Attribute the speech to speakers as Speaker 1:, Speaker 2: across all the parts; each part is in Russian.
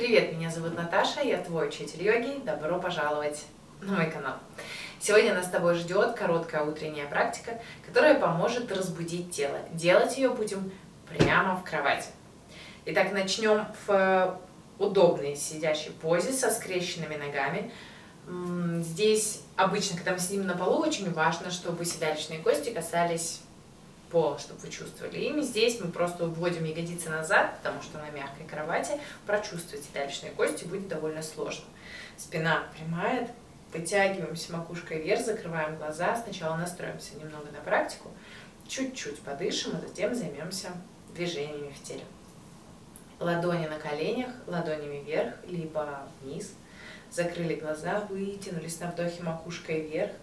Speaker 1: Привет, меня зовут Наташа, я твой учитель йоги. Добро пожаловать на мой канал. Сегодня нас с тобой ждет короткая утренняя практика, которая поможет разбудить тело. Делать ее будем прямо в кровати. Итак, начнем в удобной сидящей позе со скрещенными ногами. Здесь обычно, когда мы сидим на полу, очень важно, чтобы седалищные кости касались пола, чтобы вы чувствовали ими. Здесь мы просто уводим ягодицы назад, потому что на мягкой кровати прочувствовать седалищные кости будет довольно сложно. Спина прямая, вытягиваемся макушкой вверх, закрываем глаза. Сначала настроимся немного на практику, чуть-чуть подышим, а затем займемся движениями в теле. Ладони на коленях, ладонями вверх, либо вниз. Закрыли глаза, вытянулись на вдохе макушкой вверх.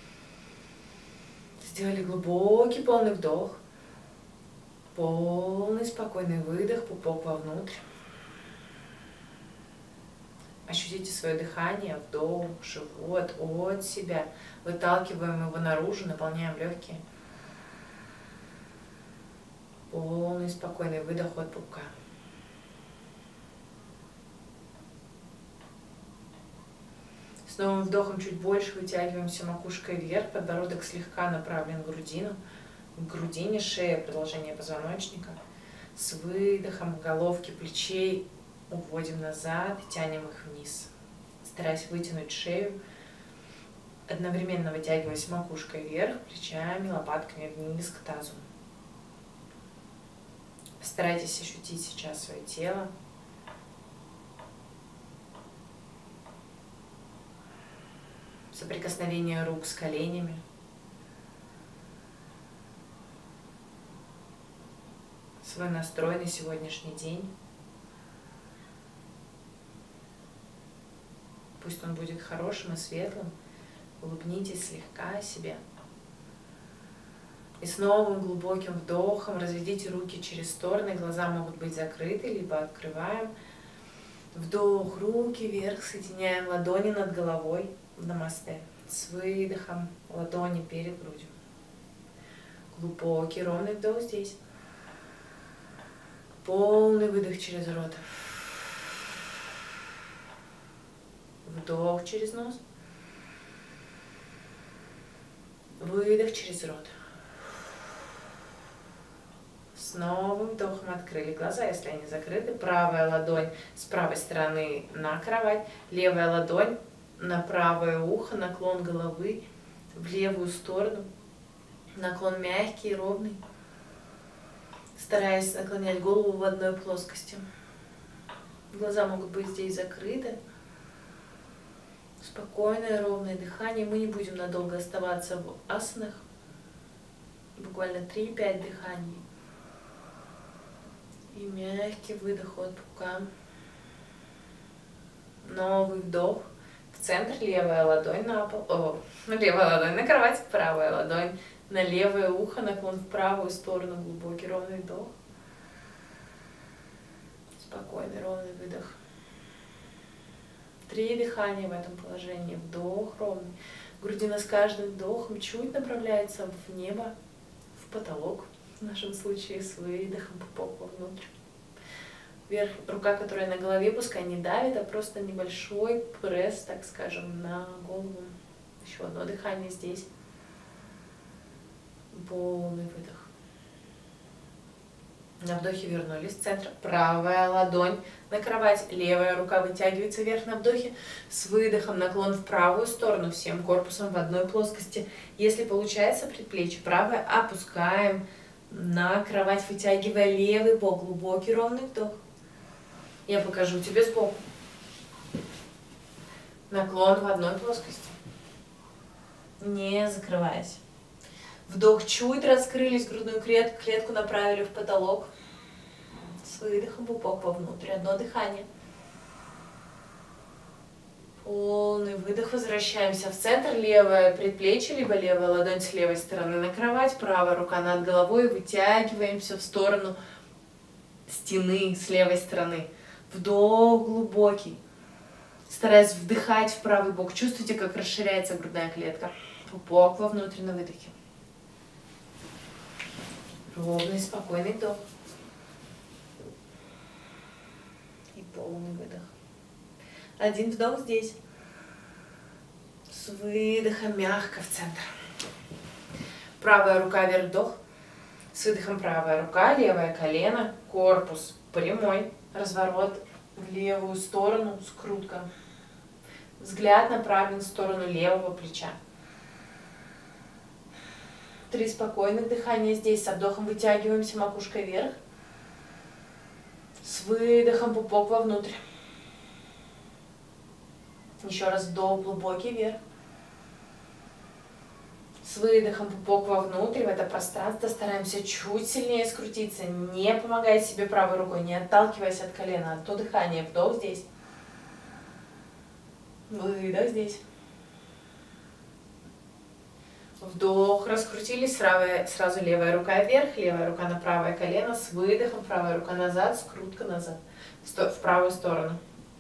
Speaker 1: Сделали глубокий полный вдох, полный спокойный выдох, пупок вовнутрь. Ощутите свое дыхание, вдох, живот от себя. Выталкиваем его наружу, наполняем легкие. Полный спокойный выдох от пупка. С новым вдохом чуть больше вытягиваемся макушкой вверх, подбородок слегка направлен к грудине, шея, продолжение позвоночника. С выдохом головки плечей уводим назад, тянем их вниз, стараясь вытянуть шею, одновременно вытягиваясь макушкой вверх, плечами, лопатками вниз к тазу. Постарайтесь ощутить сейчас свое тело. Соприкосновение рук с коленями. Свой настрой на сегодняшний день. Пусть он будет хорошим и светлым. Улыбнитесь слегка себе. И с новым глубоким вдохом разведите руки через стороны. Глаза могут быть закрыты, либо открываем. Вдох, руки вверх, соединяем ладони над головой. Намасте. С выдохом ладони перед грудью. Глубокий ровный вдох здесь. Полный выдох через рот. Вдох через нос. Выдох через рот. С новым вдохом открыли глаза, если они закрыты. Правая ладонь с правой стороны на кровать. Левая ладонь на правое ухо, наклон головы в левую сторону, наклон мягкий, ровный, стараясь наклонять голову в одной плоскости. Глаза могут быть здесь закрыты. Спокойное, ровное дыхание. Мы не будем надолго оставаться в асанах. Буквально 3-5 дыханий. И мягкий выдох от пупка. Новый вдох. В центр, левая ладонь на пол, левая ладонь на кровать, правая ладонь на левое ухо, наклон в правую сторону, глубокий ровный вдох. Спокойный ровный выдох. 3 дыхания в этом положении. Вдох ровный. Грудина с каждым вдохом чуть направляется в небо, в потолок. В нашем случае с выдохом пупок вовнутрь. Вверх, рука, которая на голове, пускай не давит, а просто небольшой пресс, так скажем, на голову. Еще одно дыхание здесь. Полный выдох. На вдохе вернулись в центр. Правая ладонь на кровать, левая рука вытягивается вверх на вдохе. С выдохом наклон в правую сторону, всем корпусом в одной плоскости. Если получается, предплечье правое опускаем на кровать, вытягивая левый бок. Глубокий ровный вдох. Я покажу тебе сбоку. Наклон в одной плоскости. Не закрываясь. Вдох, чуть раскрылись, грудную клетку направили в потолок. С выдохом пупок вовнутрь. Одно дыхание. Полный выдох. Возвращаемся в центр. Левое предплечье, либо левая ладонь с левой стороны на кровать. Правая рука над головой. Вытягиваемся в сторону стены с левой стороны. Вдох глубокий. Стараясь вдыхать в правый бок. Чувствуйте, как расширяется грудная клетка. Пупок вовнутрь на выдохе. Ровный, спокойный вдох. полный выдох. Один вдох здесь. С выдохом мягко в центр. Правая рука вверх, вдох. С выдохом правая рука, левое колено, корпус прямой, разворот в левую сторону, скрутка. Взгляд направлен в сторону левого плеча. 3 спокойных дыхания здесь. Со вдохом вытягиваемся макушкой вверх. С выдохом пупок вовнутрь. Еще раз вдох, глубокий вверх. С выдохом пупок вовнутрь, в это пространство стараемся чуть сильнее скрутиться, не помогая себе правой рукой, не отталкиваясь от колена. Одно дыхание, вдох здесь. Выдох здесь. Вдох, раскрутились, сразу левая рука вверх, левая рука на правое колено, с выдохом, правая рука назад, скрутка назад, в правую сторону.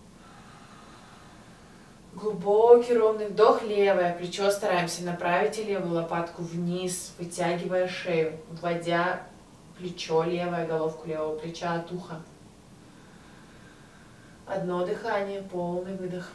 Speaker 1: Глубокий ровный вдох, левое плечо стараемся направить и левую лопатку вниз, вытягивая шею, вводя плечо левое, головку левого плеча от уха. Одно дыхание, полный выдох.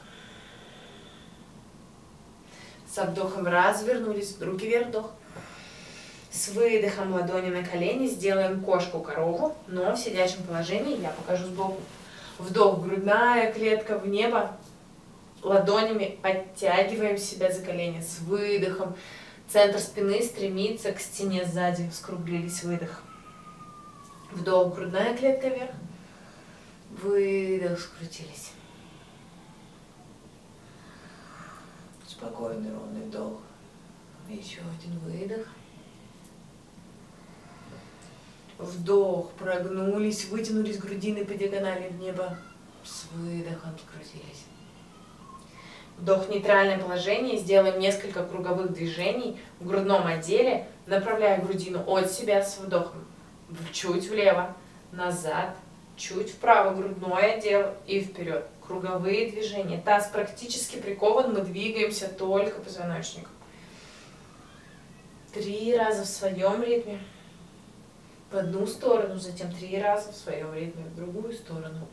Speaker 1: Со вдохом развернулись, руки вверх, вдох. С выдохом ладони на колени сделаем кошку-корову, но в сидячем положении, я покажу сбоку. Вдох, грудная клетка в небо. Ладонями подтягиваем себя за колени. С выдохом центр спины стремится к стене сзади. Скруглились, выдох. Вдох, грудная клетка вверх. Выдох, скрутились. Спокойный ровный вдох. Еще один выдох. Вдох, прогнулись, вытянулись грудиной по диагонали в небо. С выдохом скрутились. Вдох, нейтральное положение. Сделаем несколько круговых движений в грудном отделе, направляя грудину от себя с вдохом. Чуть влево, назад, чуть вправо, грудной отдел и вперед. Круговые движения. Таз практически прикован, мы двигаемся только позвоночником. 3 раза в своем ритме. В одну сторону, затем 3 раза в своем ритме в другую сторону.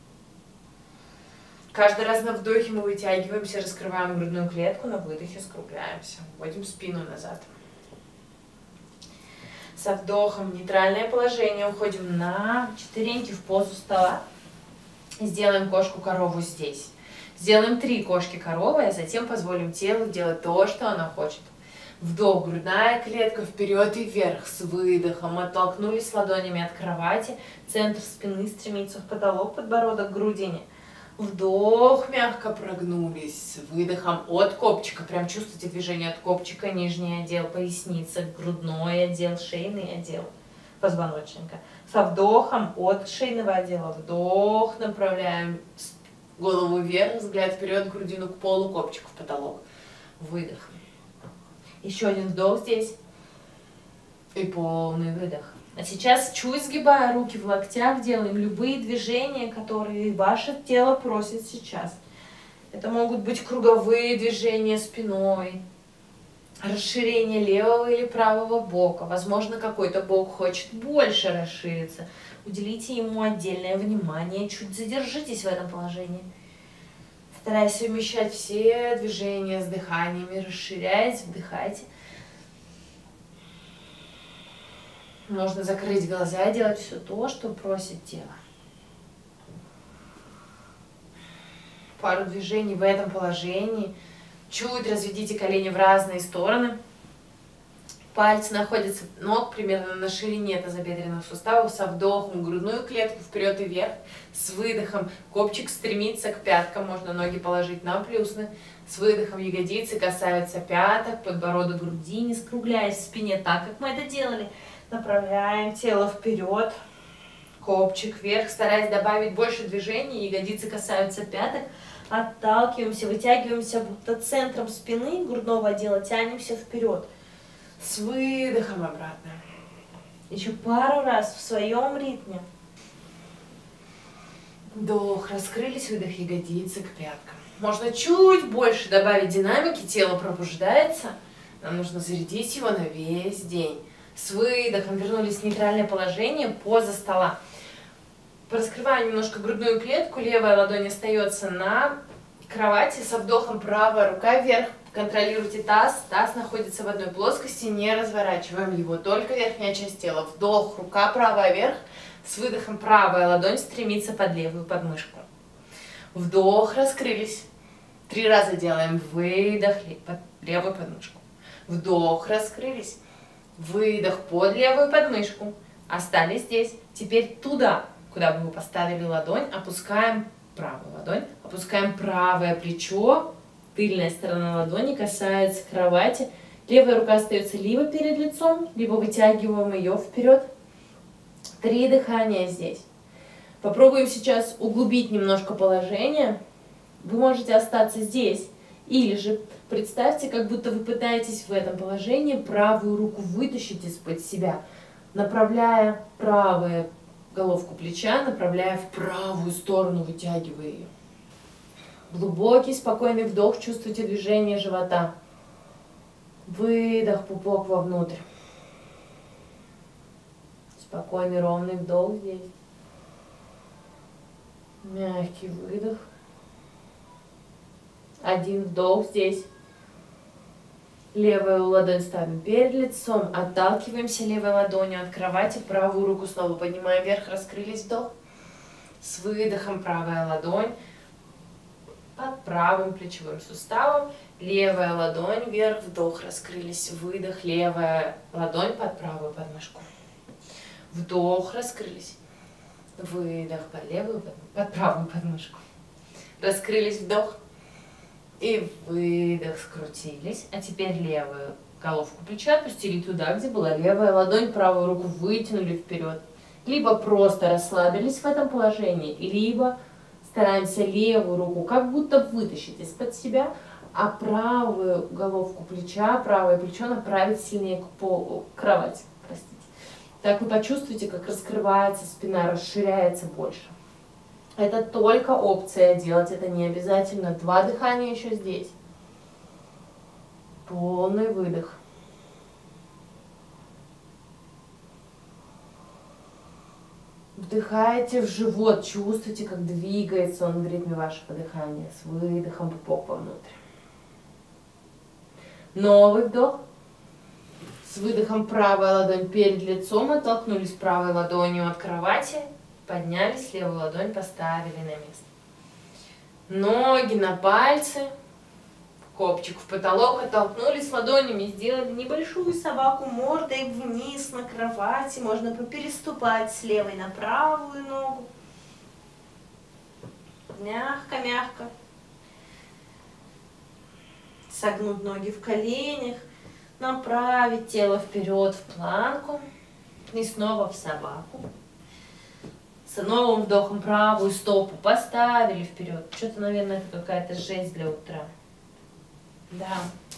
Speaker 1: Каждый раз на вдохе мы вытягиваемся, раскрываем грудную клетку, на выдохе скругляемся. Вводим спину назад. Со вдохом нейтральное положение. Уходим на четвереньки в позу стола. Сделаем кошку-корову здесь. Сделаем 3 кошки-коровы, а затем позволим телу делать то, что оно хочет. Вдох, грудная клетка вперед и вверх. С выдохом оттолкнулись ладонями от кровати. Центр спины стремится в потолок, подбородок к грудине. Вдох, мягко прогнулись. С выдохом от копчика. Прям чувствуйте движение от копчика. Нижний отдел поясницы, грудной отдел, шейный отдел позвоночника. Со вдохом от шейного отдела. Вдох, направляем голову вверх, взгляд вперед, грудину к полу, копчик в потолок. Выдох. Еще один вдох здесь. И полный выдох. А сейчас, чуть сгибая руки в локтях, делаем любые движения, которые ваше тело просит сейчас. Это могут быть круговые движения спиной, расширение левого или правого бока. Возможно, какой-то бок хочет больше расшириться. Уделите ему отдельное внимание, чуть задержитесь в этом положении. Стараясь совмещать все движения с дыханиями, расширяйте, вдыхайте. Можно закрыть глаза и делать все то, что просит тело. Пару движений в этом положении. Чуть разведите колени в разные стороны. Пальцы находятся ног примерно на ширине тазобедренных суставов. Со вдохом грудную клетку вперед и вверх. С выдохом копчик стремится к пяткам. Можно ноги положить на плюсны. С выдохом ягодицы касаются пяток, подбородок груди, не скругляясь в спине так, как мы это делали. Направляем тело вперед, копчик вверх, стараясь добавить больше движений, ягодицы касаются пяток, отталкиваемся, вытягиваемся будто центром спины, грудного отдела, тянемся вперед. С выдохом обратно. Еще пару раз в своем ритме. Вдох, раскрылись, выдох, ягодицы к пяткам. Можно чуть больше добавить динамики, тело пробуждается, нам нужно зарядить его на весь день. С выдохом вернулись в нейтральное положение, поза стола. Раскрываем немножко грудную клетку, левая ладонь остается на кровати, со вдохом правая рука вверх. Контролируйте таз, таз находится в одной плоскости, не разворачиваем его, только верхняя часть тела. Вдох, рука правая вверх, с выдохом правая ладонь стремится под левую подмышку. Вдох, раскрылись. 3 раза делаем, выдох, под левую подмышку. Вдох, раскрылись. Выдох под левую подмышку. Остались здесь. Теперь туда, куда бы вы поставили ладонь, опускаем правую ладонь, опускаем правое плечо, тыльная сторона ладони касается кровати, левая рука остается либо перед лицом, либо вытягиваем ее вперед. 3 дыхания здесь. Попробуем сейчас углубить немножко положение. Вы можете остаться здесь, или же представьте, как будто вы пытаетесь в этом положении правую руку вытащить из-под себя, направляя правую головку плеча, направляя в правую сторону, вытягивая ее. Глубокий, спокойный вдох, чувствуйте движение живота. Выдох, пупок вовнутрь. Спокойный, ровный вдох здесь. Мягкий выдох. 1 вдох здесь. Левую ладонь ставим перед лицом, отталкиваемся левой ладонью от кровати, правую руку снова поднимаем вверх, раскрылись, вдох. С выдохом правая ладонь под правым плечевым суставом, левая ладонь вверх, вдох, раскрылись, выдох, левая ладонь под правую подмышку. Вдох, раскрылись, выдох под правую подмышку. Раскрылись, вдох. И выдох, скрутились. А теперь левую головку плеча отпустили туда, где была левая ладонь, правую руку вытянули вперед. Либо просто расслабились в этом положении, либо стараемся левую руку как будто вытащить из-под себя, а правую головку плеча, правое плечо направить сильнее к кровати. Простите. Так вы почувствуете, как раскрывается спина, расширяется больше. Это только опция, делать это не обязательно. 2 дыхания еще здесь. Полный выдох. Вдыхаете в живот, чувствуете, как двигается он в ритме вашего дыхания. С выдохом пупок вовнутрь. Новый вдох. С выдохом правая ладонь перед лицом, оттолкнулись правой ладонью от кровати. Поднялись, левую ладонь поставили на место. Ноги на пальцы, копчик в потолок, оттолкнулись ладонями, сделали небольшую собаку мордой вниз на кровати. Можно попереступать с левой на правую ногу. Мягко-мягко. Согнуть ноги в коленях, направить тело вперед в планку и снова в собаку. С новым вдохом правую стопу поставили вперед. Что-то, наверное, это какая-то жесть для утра. Да.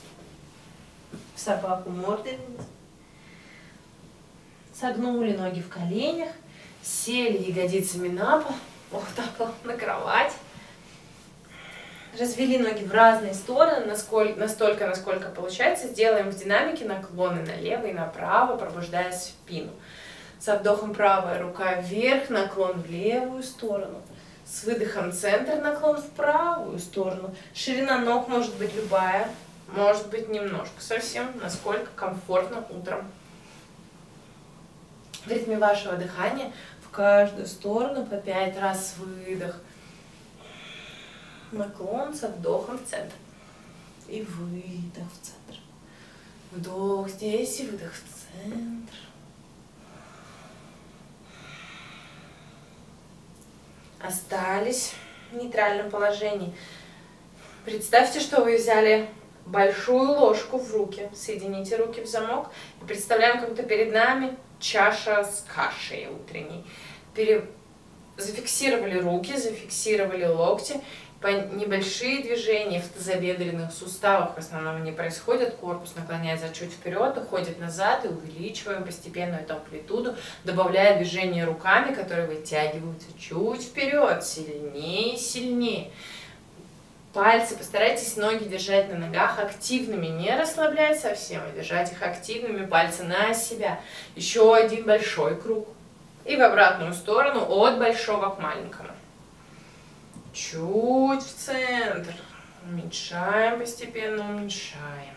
Speaker 1: В собаку мордой вниз. Согнули ноги в коленях. Сели ягодицами на пол. Вот так вот, на кровать. Развели ноги в разные стороны, настолько, насколько получается. Сделаем в динамике наклоны налево и направо, пробуждая спину. Со вдохом правая рука вверх, наклон в левую сторону. С выдохом центр, наклон в правую сторону. Ширина ног может быть любая, может быть немножко, совсем, насколько комфортно утром. В ритме вашего дыхания в каждую сторону по 5 раз выдох. Наклон со вдохом в центр. И выдох в центр. Вдох здесь и выдох в центр. Остались в нейтральном положении. Представьте, что вы взяли большую ложку в руки. Соедините руки в замок. И представляем, как будто перед нами чаша с кашей утренней. Зафиксировали руки, зафиксировали локти. Небольшие движения в тазобедренных суставах в основном они происходят. Корпус наклоняется чуть вперед, уходит назад и увеличиваем постепенно эту амплитуду, добавляя движение руками, которые вытягиваются чуть вперед, сильнее и сильнее. Пальцы, постарайтесь ноги держать на ногах активными, не расслаблять совсем, а держать их активными, пальцы на себя. Еще один большой круг. И в обратную сторону от большого к маленькому. Чуть в центр. Уменьшаем, постепенно уменьшаем.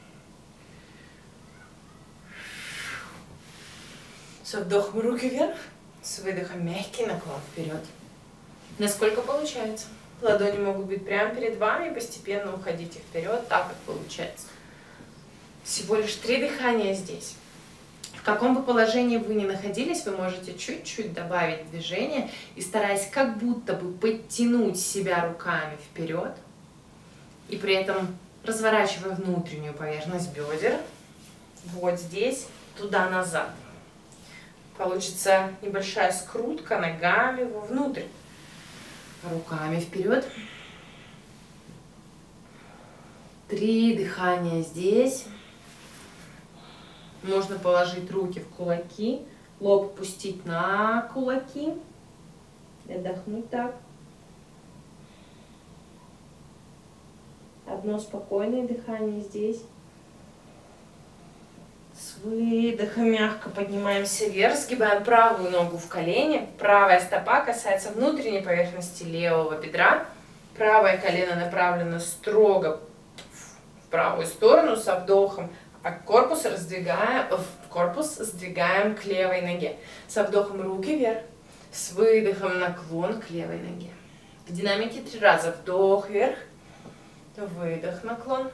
Speaker 1: С вдохом руки вверх, с выдохом мягкий наклон вперед. Насколько получается. Ладони могут быть прямо перед вами, постепенно уходите вперед, так как получается. Всего лишь 3 дыхания здесь. В каком бы положении вы ни находились, вы можете чуть-чуть добавить движение и стараясь как будто бы подтянуть себя руками вперед и при этом разворачивая внутреннюю поверхность бедер вот здесь, туда-назад. Получится небольшая скрутка ногами вовнутрь. Руками вперед. 3 дыхания здесь. Можно положить руки в кулаки, лоб опустить на кулаки. И отдохнуть так. Одно спокойное дыхание здесь. С выдохом мягко поднимаемся вверх, сгибаем правую ногу в колени. Правая стопа касается внутренней поверхности левого бедра. Правое колено направлено строго в правую сторону со вдохом, а корпус сдвигаем к левой ноге. Со вдохом руки вверх, с выдохом наклон к левой ноге. В динамике 3 раза. Вдох вверх, выдох, наклон,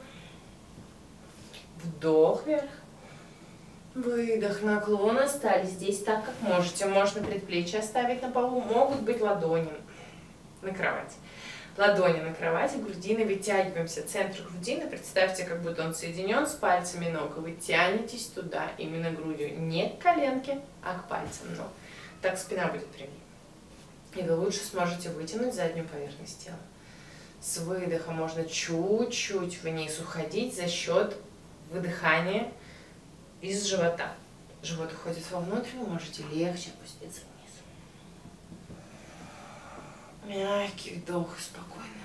Speaker 1: вдох вверх. Выдох, наклон, остались здесь так, как можете. Можно предплечья оставить на полу, могут быть ладони на кровати. Ладони на кровати, грудины, вытягиваемся. Центр грудины, представьте, как будто он соединен с пальцами ног. Вы тянетесь туда, именно грудью, не к коленке, а к пальцам ног. Так спина будет прямее. И вы лучше сможете вытянуть заднюю поверхность тела. С выдохом можно чуть-чуть вниз уходить за счет выдыхания из живота. Живот уходит вовнутрь, вы можете легче опуститься вниз. Мягкий вдох и спокойный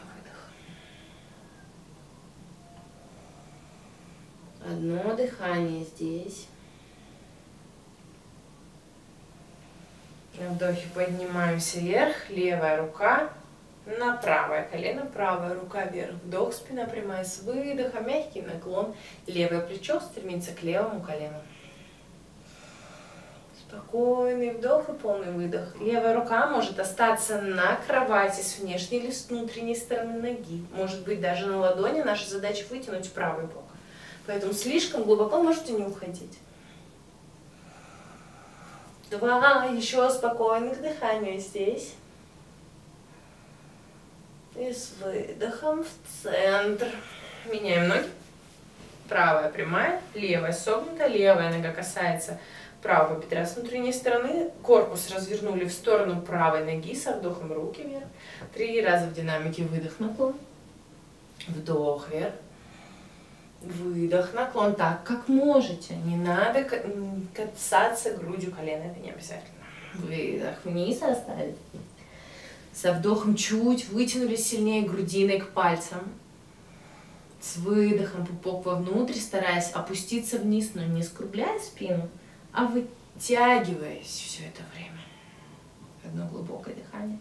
Speaker 1: выдох. Одно дыхание здесь. На вдохе поднимаемся вверх, левая рука на правое колено, правая рука вверх. Вдох, спина прямая, с выдохом, мягкий наклон. Левое плечо стремится к левому колену. Спокойный вдох и полный выдох. Левая рука может остаться на кровати с внешней или с внутренней стороны ноги. Может быть даже на ладони. Наша задача вытянуть правый бок. Поэтому слишком глубоко можете не уходить. 2 еще спокойных дыхания здесь. И с выдохом в центр. Меняем ноги. Правая прямая, левая согнута, левая нога касается правого бедра с внутренней стороны. Корпус развернули в сторону правой ноги со вдохом руки вверх. 3 раза в динамике выдох, наклон. Вдох вверх. Выдох, наклон. Так, как можете. Не надо касаться грудью колена, это не обязательно. Выдох вниз оставить. Со вдохом чуть вытянулись сильнее грудиной к пальцам. С выдохом пупок вовнутрь, стараясь опуститься вниз, но не скругляя спину, а вытягиваясь все это время. Одно глубокое дыхание.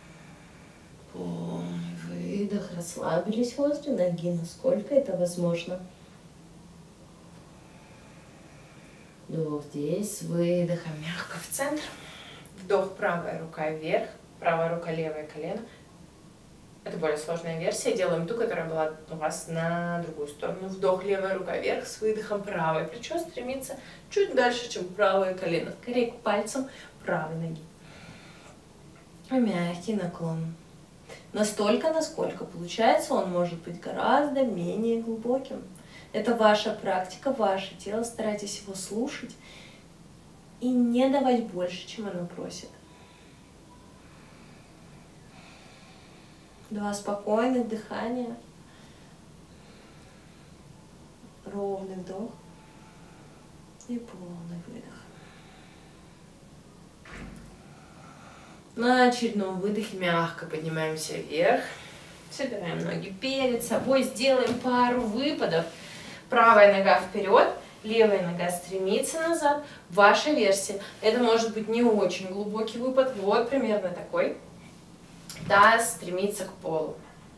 Speaker 1: Полный выдох. Расслабились возле ноги, насколько это возможно. Вдох здесь, с выдохом мягко в центр. Вдох, правая рука вверх. Правая рука, левое колено. Это более сложная версия. Делаем ту, которая была у вас на другую сторону. Вдох, левая рука вверх, с выдохом правое плечо стремится чуть дальше, чем правое колено. Скорее к пальцам правой ноги. Мягкий наклон. Настолько, насколько получается, он может быть гораздо менее глубоким. Это ваша практика, ваше тело. Старайтесь его слушать и не давать больше, чем оно просит. 2 спокойных дыхания. Ровный вдох и полный выдох. На очередном выдохе мягко поднимаемся вверх. Собираем ноги перед собой. Сделаем пару выпадов. Правая нога вперед. Левая нога стремится назад. Ваша версия. Это может быть не очень глубокий выпад. Вот примерно такой. Таз стремится к полу.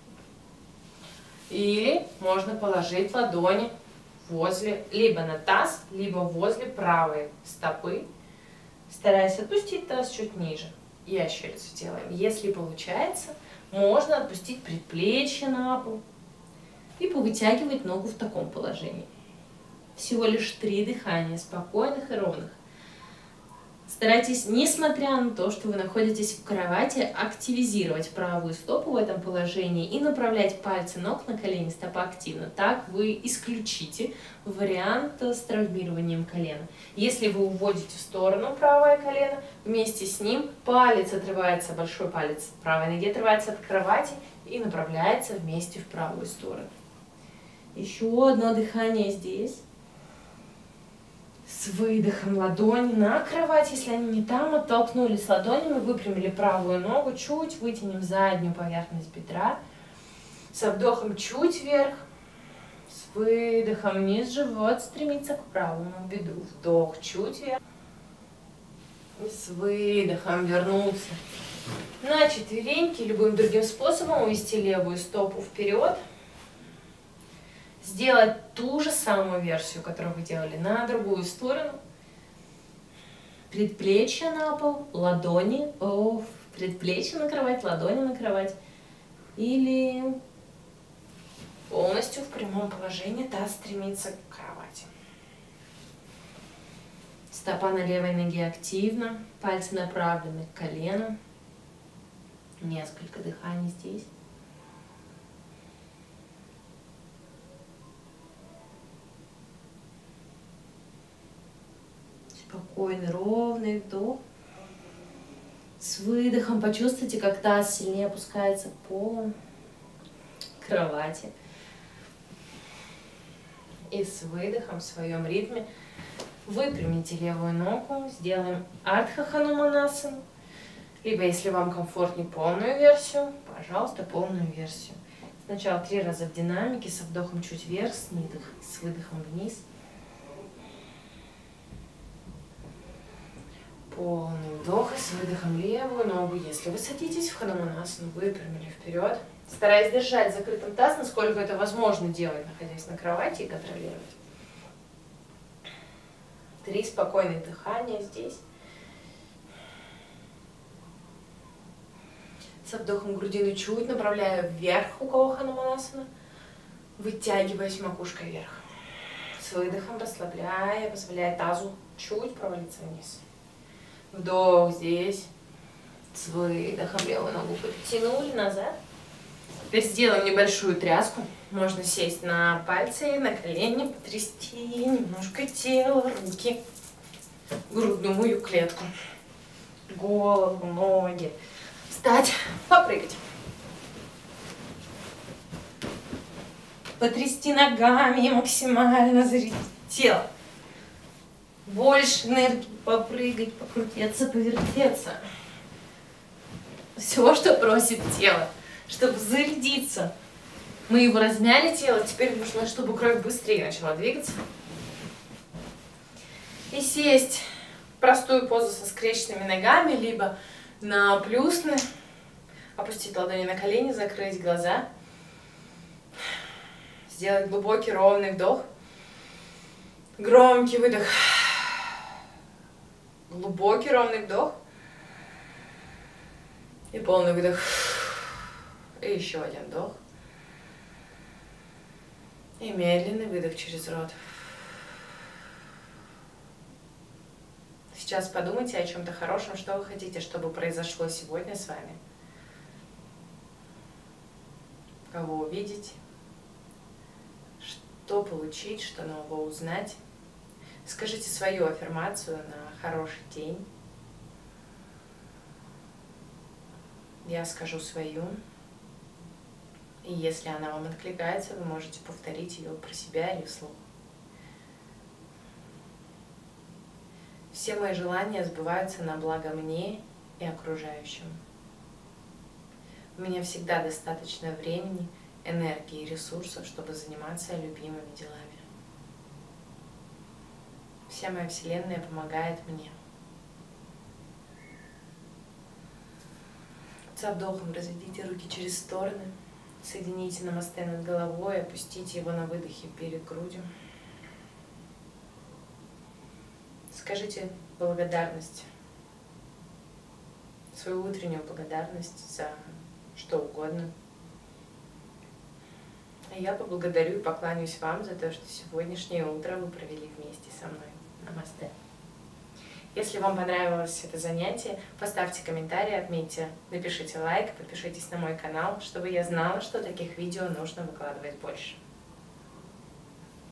Speaker 1: Или можно положить ладони возле, либо на таз, либо возле правой стопы, стараясь отпустить таз чуть ниже. Ящерицу делаем. Если получается, можно отпустить предплечье на пол и повытягивать ногу в таком положении. Всего лишь 3 дыхания, спокойных и ровных. Старайтесь, несмотря на то, что вы находитесь в кровати, активизировать правую стопу в этом положении и направлять пальцы ног на колени, стопа активно. Так вы исключите вариант с травмированием колена. Если вы уводите в сторону правое колено, вместе с ним палец отрывается, большой палец правой ноги отрывается от кровати и направляется вместе в правую сторону. Еще одно дыхание здесь. С выдохом ладони на кровать, если они не там, оттолкнулись ладонями, выпрямили правую ногу, чуть вытянем заднюю поверхность бедра. Со вдохом чуть вверх, с выдохом вниз, живот стремится к правому бедру. Вдох чуть вверх. И с выдохом вернулся на четвереньки. Любым другим способом увести левую стопу вперед. Сделать ту же самую версию, которую вы делали на другую сторону. Предплечье на пол, ладони, предплечье на кровать, ладони на кровать. Или полностью в прямом положении таз стремится к кровати. Стопа на левой ноге активна, пальцы направлены к колену. Несколько дыханий здесь. Спокойный, ровный вдох. С выдохом почувствуйте, как таз сильнее опускается к полу, к кровати. И с выдохом в своем ритме выпрямите левую ногу. Сделаем Ардха Хануманасану. Либо, если вам комфортнее, полную версию, пожалуйста, полную версию. Сначала 3 раза в динамике, со вдохом чуть вверх, с выдохом вниз. Полный вдох и с выдохом левую ногу. Если вы садитесь в Хануманасану, выпрямили вперед. Стараясь держать закрытым таз, насколько это возможно делать, находясь на кровати, и контролировать. 3 спокойных дыхания здесь. Со вдохом грудину чуть направляю вверх, у кого Хануманасана, вытягиваясь макушкой вверх. С выдохом расслабляя, позволяя тазу чуть провалиться вниз. Вдох здесь. С выдохом левую ногу подтянули назад. Теперь сделаем небольшую тряску. Можно сесть на пальцы, на колени, потрясти немножко тело, руки, грудную клетку, голову, ноги. Встать, попрыгать. Потрясти ногами максимально, зарядить тело. Больше энергии, попрыгать, покрутиться, повертеться. Все, что просит тело, чтобы зарядиться. Мы его размяли тело, теперь нужно, чтобы кровь быстрее начала двигаться. И сесть в простую позу со скрещенными ногами, либо на плюсны. Опустить ладони на колени, закрыть глаза. Сделать глубокий ровный вдох. Громкий выдох. Глубокий ровный вдох. И полный выдох. И еще один вдох. И медленный выдох через рот. Сейчас подумайте о чем-то хорошем, что вы хотите, чтобы произошло сегодня с вами. Кого увидеть, что получить, что нового узнать. Скажите свою аффирмацию на хороший день. Я скажу свою. И если она вам откликается, вы можете повторить ее про себя или вслух. Все мои желания сбываются на благо мне и окружающим. У меня всегда достаточно времени, энергии и ресурсов, чтобы заниматься любимыми делами. Вся моя Вселенная помогает мне. Со вдохом разведите руки через стороны, соедините намасте над головой, опустите его на выдохе перед грудью. Скажите благодарность, свою утреннюю благодарность за что угодно. А я поблагодарю и покланяюсь вам за то, что сегодняшнее утро вы провели вместе со мной. Намасте. Если вам понравилось это занятие, поставьте комментарий, отметьте, напишите лайк, подпишитесь на мой канал, чтобы я знала, что таких видео нужно выкладывать больше.